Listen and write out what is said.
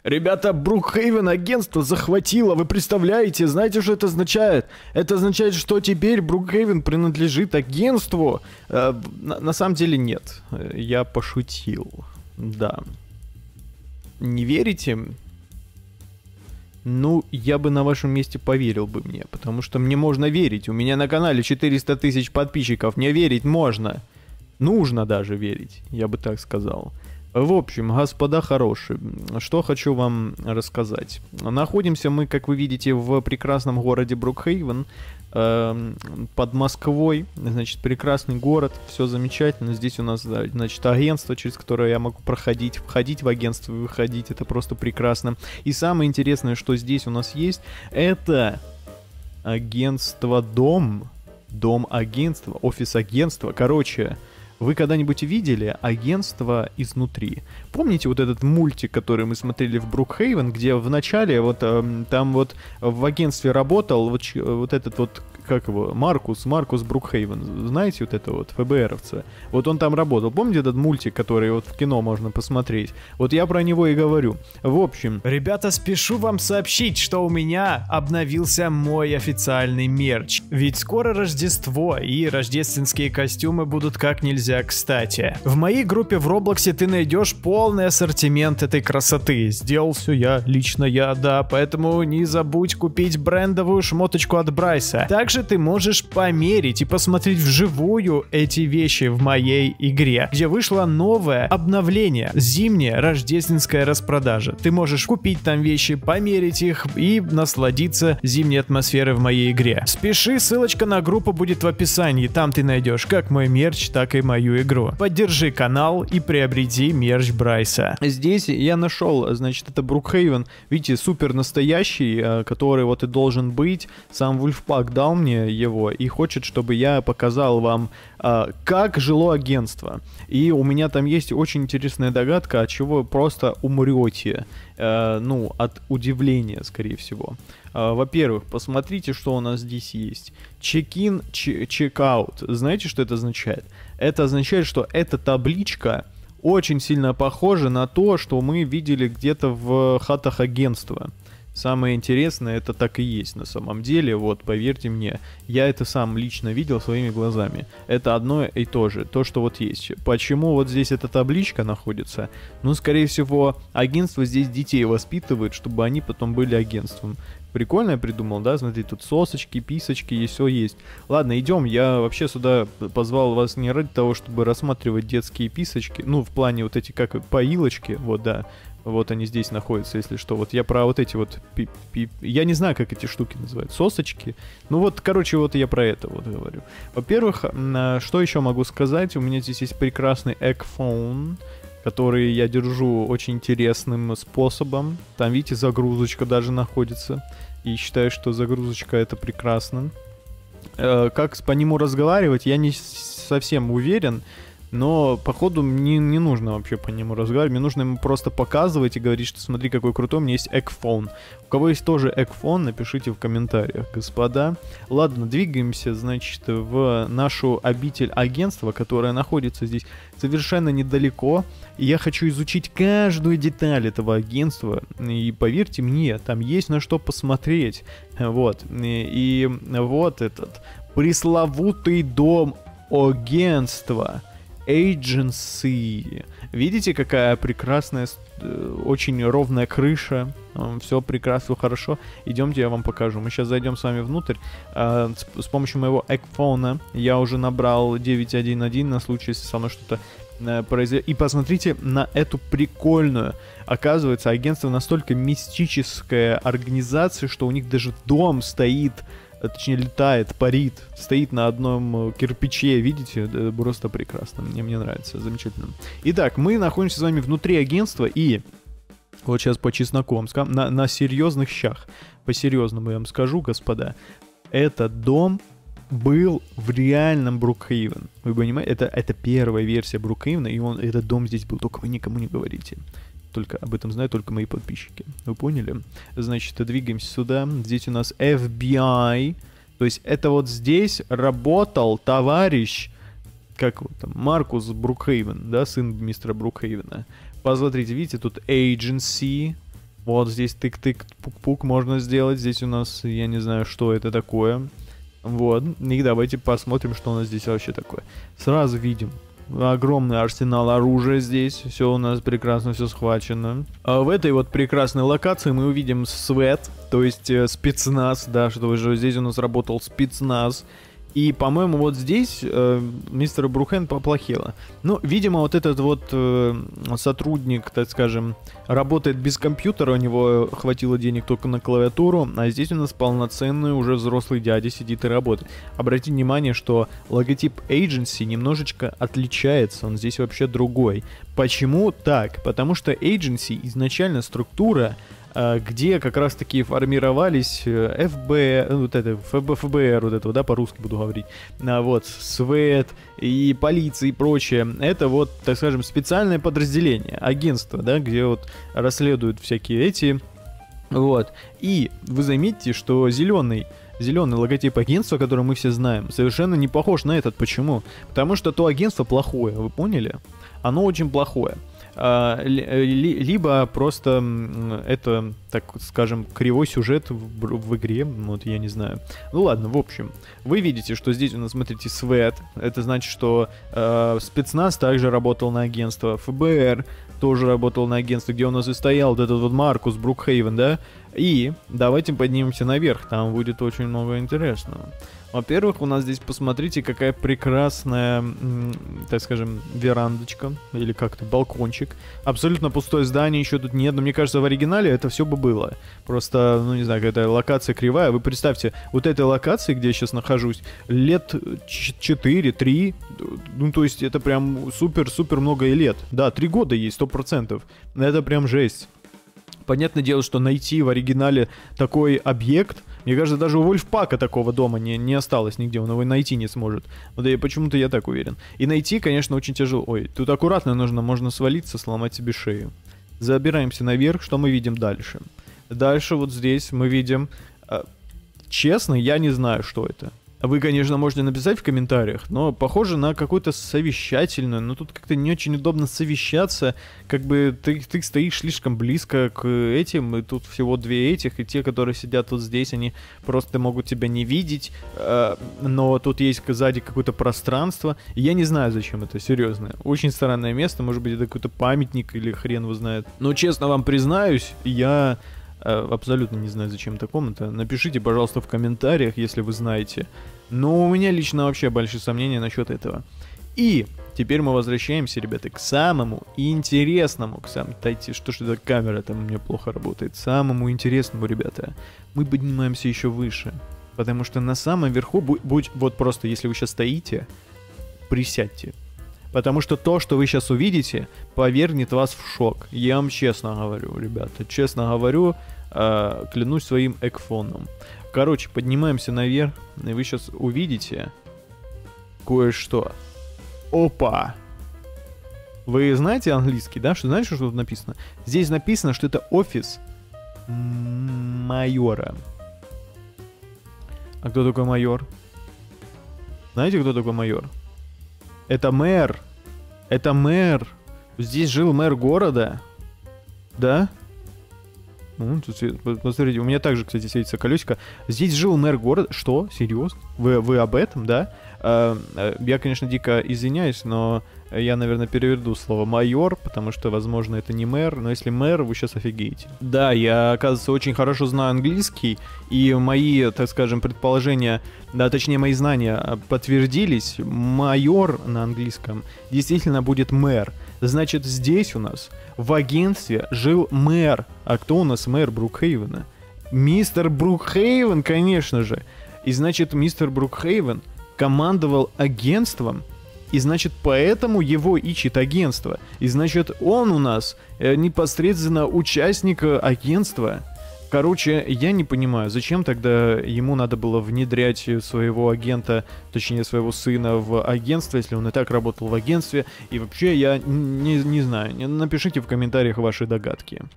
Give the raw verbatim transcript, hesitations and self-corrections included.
Ребята, Брукхейвен агентство захватило, вы представляете? Знаете, что это означает? Это означает, что теперь Брукхейвен принадлежит агентству. Э, на, на самом деле нет, я пошутил, да. Не верите? Ну, я бы на вашем месте поверил бы мне, потому что мне можно верить. У меня на канале четыреста тысяч подписчиков, мне верить можно. Нужно даже верить, я бы так сказал. В общем, господа хорошие, что хочу вам рассказать. Находимся мы, как вы видите, в прекрасном городе Брукхейвен, э, под Москвой. Значит, прекрасный город, все замечательно. Здесь у нас, значит, агентство, через которое я могу проходить, входить в агентство и выходить. Это просто прекрасно. И самое интересное, что здесь у нас есть, это агентство Дом. Дом агентства, офис агентства. Короче... Вы когда-нибудь видели агентство изнутри? Помните вот этот мультик, который мы смотрели в Брукхейвен, где в начале вот э, там вот в агентстве работал вот, вот этот вот, как его, Маркус, Маркус Брукхейвен, знаете, вот это вот, ФБРовца? Вот он там работал. Помните этот мультик, который вот в кино можно посмотреть? Вот я про него и говорю. В общем... Ребята, спешу вам сообщить, что у меня обновился мой официальный мерч. Ведь скоро Рождество, и рождественские костюмы будут как нельзя кстати. В моей группе в Роблоксе ты найдешь полный ассортимент этой красоты. Сделал все я, лично я, да, поэтому не забудь купить брендовую шмоточку от Брайса. Также ты можешь померить и посмотреть вживую эти вещи в моей игре, где вышло новое обновление, зимняя рождественская распродажа. Ты можешь купить там вещи, померить их и насладиться зимней атмосферой в моей игре. Спеши, ссылочка на группу будет в описании, там ты найдешь как мой мерч, так и мою игру. Поддержи канал и приобрети мерч Брайса. Здесь я нашел, значит, это Брукхейвен, видите, супер настоящий, который вот и должен быть. Сам Вульфпак дал мне его и хочет, чтобы я показал вам, как жило агентство. И у меня там есть очень интересная догадка, от чего вы просто умрете, ну, от удивления, скорее всего. Во-первых, посмотрите, что у нас здесь есть. Check-in, check-out. Знаете, что это означает? Это означает, что эта табличка очень сильно похожа на то, что мы видели где-то в хатах агентства. Самое интересное, это так и есть на самом деле, вот, поверьте мне, я это сам лично видел своими глазами. Это одно и то же, то, что вот есть. Почему вот здесь эта табличка находится? Ну, скорее всего, агентство здесь детей воспитывает, чтобы они потом были агентством. Прикольно я придумал, да? Смотри, тут сосочки, писочки и все есть. Ладно, идем. Я вообще сюда позвал вас не ради того, чтобы рассматривать детские писочки. Ну, в плане вот эти, как поилочки, вот, да. Вот они здесь находятся, если что. Вот я про вот эти вот... Пи -пи я не знаю, как эти штуки называют. Сосочки. Ну вот, короче, вот я про это вот говорю. Во-первых, что еще могу сказать? У меня здесь есть прекрасный Eggphone, который я держу очень интересным способом. Там, видите, загрузочка даже находится. И считаю, что загрузочка это прекрасно. Э, как по нему разговаривать, я не совсем уверен. Но, походу, мне не нужно вообще по нему разговаривать. Мне нужно ему просто показывать и говорить, что смотри, какой крутой, у меня есть Eggphone. У кого есть тоже Eggphone, напишите в комментариях, господа. Ладно, двигаемся, значит, в нашу обитель агентства, которая находится здесь совершенно недалеко. И я хочу изучить каждую деталь этого агентства. И поверьте мне, там есть на что посмотреть. Вот. И, и вот этот пресловутый дом агентства. Agency. Видите, какая прекрасная, очень ровная крыша. Все прекрасно, хорошо. Идемте, я вам покажу. Мы сейчас зайдем с вами внутрь. С помощью моего Eggphone я уже набрал девять один один на случай, если со мной что-то произойдет. И посмотрите на эту прикольную. Оказывается, агентство настолько мистическая организация, что у них даже дом стоит, точнее летает, парит, стоит на одном кирпиче, видите, просто прекрасно, мне, мне нравится, замечательно. Итак, мы находимся с вами внутри агентства, и вот сейчас по чесноку вам скажу, на, на серьезных щах, по-серьезному я вам скажу, господа, этот дом был в реальном Брукхейвен, вы понимаете, это, это первая версия Брукхейвена, и он, этот дом здесь был, только вы никому не говорите. Только об этом знают только мои подписчики. Вы поняли? Значит, двигаемся сюда. Здесь у нас эф би ай. То есть это вот здесь работал товарищ, как вот там, Маркус Брукхейвен, да, сын мистера Брукхейвена. Посмотрите, видите, тут agency. Вот здесь тык-тык, пук-пук можно сделать. Здесь у нас, я не знаю, что это такое. Вот. И давайте посмотрим, что у нас здесь вообще такое. Сразу видим огромный арсенал оружия здесь. Все у нас прекрасно, все схвачено. А в этой вот прекрасной локации мы увидим свет, то есть э, спецназ, да, что уже здесь у нас работал спецназ. И, по-моему, вот здесь э, мистер Брукхейвен поплохело. Ну, видимо, вот этот вот э, сотрудник, так скажем, работает без компьютера, у него хватило денег только на клавиатуру, а здесь у нас полноценный уже взрослый дядя сидит и работает. Обратите внимание, что логотип Agency немножечко отличается, он здесь вообще другой. Почему так? Потому что Agency изначально структура, где как раз таки формировались эф бэ эр, вот это, эф бэ эр, вот это, да, по-русски буду говорить, вот, СВЭТ и полиция и прочее. Это вот, так скажем, специальное подразделение, агентство, да, где вот расследуют всякие эти, вот. И вы заметите, что зеленый Зеленый логотип агентства, который мы все знаем, совершенно не похож на этот. Почему? Потому что то агентство плохое, вы поняли? Оно очень плохое. А, ли, либо просто это, так скажем, кривой сюжет в, в игре, вот я не знаю. Ну ладно, в общем, вы видите, что здесь у нас, смотрите, свет. Это значит, что э, спецназ также работал на агентство, эф бэ эр тоже работал на агентство, где у нас и стоял вот этот вот Маркус Брукхейвен, да? И давайте поднимемся наверх, там будет очень много интересного. Во-первых, у нас здесь, посмотрите, какая прекрасная, так скажем, верандочка, или как-то балкончик. Абсолютно пустое здание, еще тут нет, но мне кажется, в оригинале это все бы было. Просто, ну не знаю, какая-то локация кривая. Вы представьте, вот этой локации, где я сейчас нахожусь, лет четыре-три, ну то есть это прям супер-супер много лет. Да, три года есть, сто процентов. Это прям жесть. Понятное дело, что найти в оригинале такой объект, мне кажется, даже у Вольфпака такого дома не, не осталось нигде, он его найти не сможет. Вот и почему-то я так уверен. И найти, конечно, очень тяжело. Ой, тут аккуратно нужно, можно свалиться, сломать себе шею. Забираемся наверх, что мы видим дальше? Дальше вот здесь мы видим... Честно, я не знаю, что это. Вы, конечно, можете написать в комментариях, но похоже на какую-то совещательную, но тут как-то не очень удобно совещаться, как бы ты, ты стоишь слишком близко к этим, и тут всего две этих, и те, которые сидят вот здесь, они просто могут тебя не видеть, э, но тут есть сзади какое-то пространство, и я не знаю, зачем это, серьезно. Очень странное место, может быть, это какой-то памятник или хрен его знает. Но, честно вам признаюсь, я... абсолютно не знаю, зачем эта комната. Напишите, пожалуйста, в комментариях, если вы знаете. Но у меня лично вообще большие сомнения насчет этого. И теперь мы возвращаемся, ребята, к самому интересному. К самому... Дайте, что ж это камера там у меня плохо работает. Самому интересному, ребята. Мы поднимаемся еще выше. Потому что на самом верху, будь вот просто, если вы сейчас стоите, присядьте. Потому что то, что вы сейчас увидите, повергнет вас в шок. Я вам честно говорю, ребята. Честно говорю, э, клянусь своим экфоном. Короче, поднимаемся наверх, и вы сейчас увидите кое-что. Опа! Вы знаете английский, да? Что, знаете, что тут написано? Здесь написано, что это офис майора. А кто такой майор? Знаете, кто такой майор? Это мэр. Это мэр. Здесь жил мэр города. Да? Ну, тут, посмотрите, у меня также, кстати, светится колесико. Здесь жил мэр города. Что? Серьезно? Вы, вы об этом, да? А, я, конечно, дико извиняюсь, но я, наверное, переведу слово майор, потому что, возможно, это не мэр. Но если мэр, вы сейчас офигеете. Да, я, оказывается, очень хорошо знаю английский. И мои, так скажем, предположения, да, точнее, мои знания подтвердились. Майор на английском действительно будет мэр. Значит, здесь у нас в агентстве жил мэр. А кто у нас мэр Брукхейвена? Мистер Брукхейвен, конечно же. И значит, мистер Брукхейвен командовал агентством. И значит, поэтому его ищет агентство. И значит, он у нас э, непосредственно участник агентства. Короче, я не понимаю, зачем тогда ему надо было внедрять своего агента, точнее своего сына в агентство, если он и так работал в агентстве. И вообще я не, не знаю, напишите в комментариях ваши догадки.